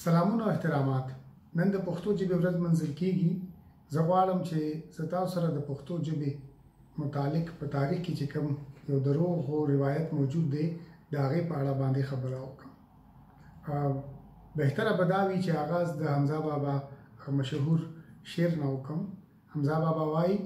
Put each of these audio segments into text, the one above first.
سلامونه او احترامات. نن د پښتو ژبې ورځ منځل کیږي. زه غواړم چې زه تاسو سره د پښتو ژبې متعلق په تاریخ کې چې کوم یو دروغ او روایت موجود دی د هغې په اړه باندې خبره وکړم. بهتره به دا وي چې آغاز د حمزه بابا مشهور شعر نه وکړم. حمزه بابا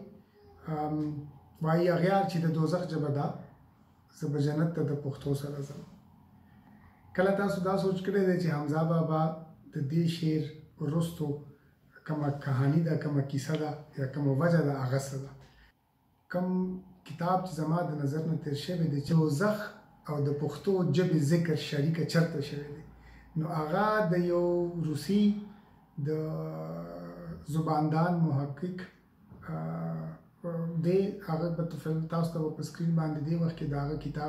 وایي اغیار چې د دوزخ ژبه ده، زه به جنت ته د پښتو سره ځم. کله تاسو دا سوچ کړی دی چې حمزه بابا د دې شعر وروستو کومه کهاني ده، کومه کیسه ده یا کومه وجه ده، هغه څه ده؟ کوم کتاب چې زما د نظر نه تېر شوی دی چې دوزخ او د پښتو ژبې ذکر شریکه چرته شوی دی، نو هغه د یو روسي د زباندان محقق دی. هغه به تاسو ته په سکرین باندې دی وخت کې د هغه کتاب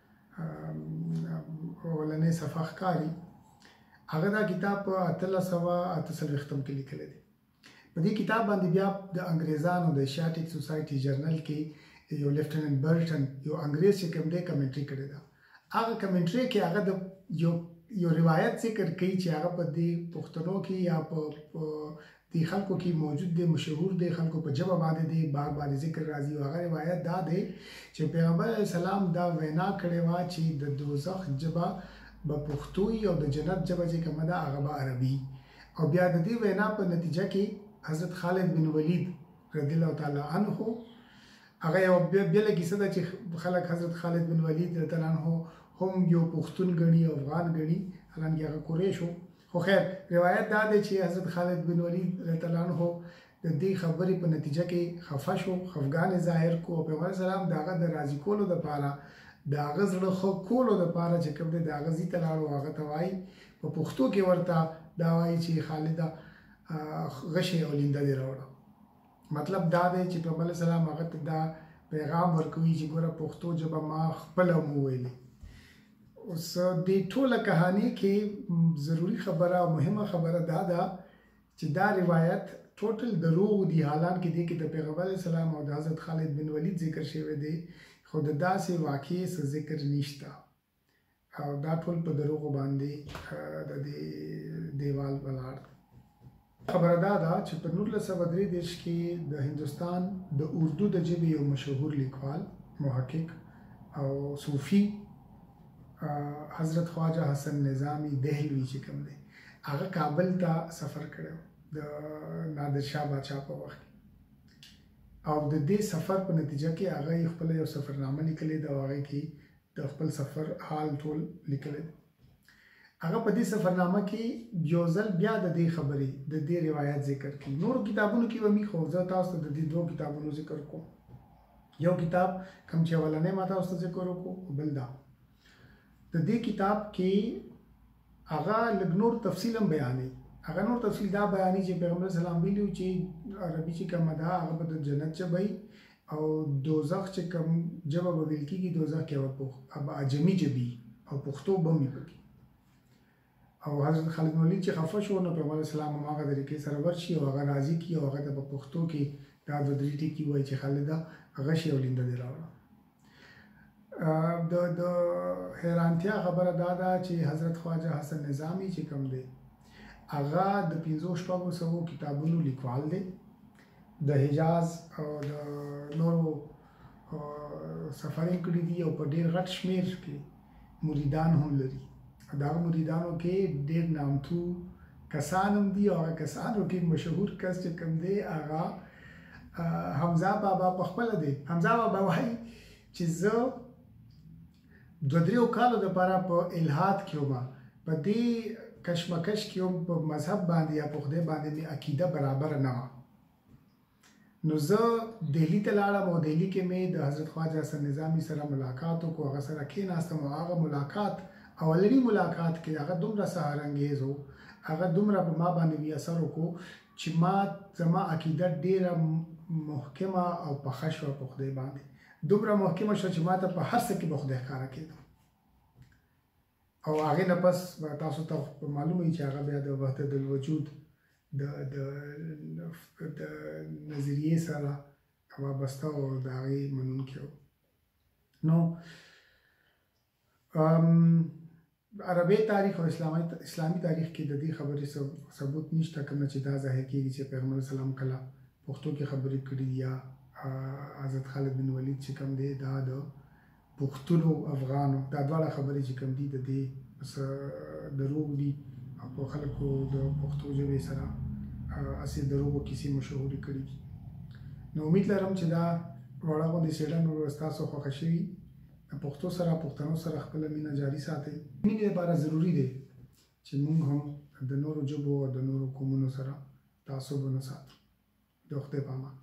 اولنې صفحه ښکاري. هغه دا کتاب په 1848 کې لیکلی دی. په دې کتاب باندې بیا د انګریزانو د ایشیاټیک سوسایټي جرنل کې یو لیفټیننټ برټن یو انګریز چې کوم دی کمنټري کړې ده. هغه کمنټري کې هغه د یو روایت ذکر کوي چې هغه په دې پښتنو کې یا په دې خلکو کې موجود دی، مشهور دی، خلکو په ژبه باندې دی بار بار ذکر راځي. هغه روایت دا دی چې پیغمبر علیه السلام دا وینا کړې وه چې د دوزخ ژبه به پښتو وي او د جنت ژبه چې کومه ده هغه به عربي. او بیا د دې وینا په نتیجه کې حضرت خالد بن ولید رضی الله تعالی عنه هغه یو بېله کیسه ده چې خلک حضرت خالد بن ولید رضی الله عنه هم یو پښتون ګڼي او افغان ګڼي، حالانکه هغه قریش و. خو خیر روایت دا دی چې حضرت خالد بن ولید رضی الله عنه د دې خبرې په نتیجه کې خفه شو، خفګان ظاهر کو او پیغمبر سلام د هغه د راضي کولو دپاره، د هغه زړه ښه کولو دپاره چې کوم دی د هغه ځي ته لاړو. هغه ته وایي په پښتو کې ورته دا وایي چې خالده غشې او لینده دې راوړه. مطلب دا دی چې پیغمبر علیه السلام هغه ته دا پیغام ورکوي چې ګوره پښتو ژبه ما خپله هم وویلې. اوس دې ټوله کهاني کې ضروري خبره او مهمه خبره دا ده چې دا روایت ټوټل دروغ دي، حالانکه دې کې د پیغمبر علیه السلام او د حضرت خالد بن ولید ذکر شوی دی، خو د داسې واقعې څه ذکر نشته او دا ټول په دروغو باندې د دې دیوال ولاړ. خبره دا ده چې په 1933 کې د هندوستان د اردو د ژبې یو مشهور لیکوال، محقق او صوفي حضرت خواجه حسن نظامی دهلوي چې کوم دی، هغه کابل ته سفر کړی د نادرشاه بادشاه په وخت کې. او د دې سفر په نتیجه کې هغه خپل یو سفرنامه لیکلې ده او هغې کې د خپل سفر حال ټول لیکلی دی. هغه په دې سفرنامه کې یو ځل بیا د دې خبرې د دې روایت ذکر کړي. نورو کتابونو کې به مې خو زه تاسو ته د دې دوه کتابونو ذکر کوم. یو کتاب کوم چې اولنی ما تاسو ته ذکر وکړو، بل دا. د دې کتاب کې هغه لږ نور تفصیل هم بیانوي. هغه نور تفصیل دا بیانوي چې پیغمبر اسلام ویلي چې عربي چې کومه ده هغه به د جنت ژبه وي او دوزخ چې کوم ژبه به ویل کېږي دوزخ کې به عجمي ژبې او پښتو به هم وي پکې. او حضرت خالد بن ولید چې خفه شو نو پیغمبر اسلام هم هغه طریقې سره ورشي او هغه راضي کړي او هغه ته په پښتو کې دا دوه درې ټکي وایي چې خالده غشې او لینده دې راوړه. د حیرانتیا خبره دا ده چې حضرت خواجه حسن نظامی چې کوم دی هغه د 500 کتابونو لیکوال دی. د حجاز او د نورو سفرین کړي دي او په ډېر غټ شمېر کې مریدان هم لري. دا مریدانو کې ډېر نامتو کسان هم دي او هغه کسانو کې مشهور کس چې کوم دی هغه حمزه بابا په خپله دی. حمزه بابا وایي چې زه 2-3 کالو دپاره په الحاد کې وم، په دې کشمکش کې وم، په مذهب باندې یا په خدای باندې مې عقیده برابره نه وه. نو زه دهلي ته لاړم او دهلي کې مې د حضرت خواجه حسن نظامي سره ملاقات وکړو. هغه سره کېناستم او هغه ملاقات اولنی ملاقات کې هغه دومره سهارانګیز و، هغه دومره په ما باندې وی اثر وکړو چې زما عقیده ډېره محکمه او پخه شوه په خدای باندې. دومره محکمه شوه چې ما ته په هر څه کې به خدای ښکاره کېده. او هغې نه پس تاسو ته معلومه وي چې هغه بیا د وحدت الوجود د نظریې سره وابسته او د هغې منونکی و. نو عربي تاریخ او اسلامي تاریخ کې د دې خبرې ثبوت نشته کوم چې دا ظاهر کېږي چې پیغمبر سلام کله پښتو کې خبرې کړي یا حضرت خالد بن ولید چې کوم دی دا د پښتون او افغانو دا ډول خبرې چې کوم دي د دې دروغ دي او خلکو د پښتو ژبې سره اصلي دروغ کیسې مشهوري کړي دي. نو امید لرم چې دا وړه غونډې څېړنه ستاسو خوښه شوي. پښتو سره پښتنو سره خپل مینه جاري ساتئ. مینې لپاره ضروري دی چې موږ هم د نورو ژبو او د نورو قومونو سره تعصب ونه ساتو. د خدای په امان.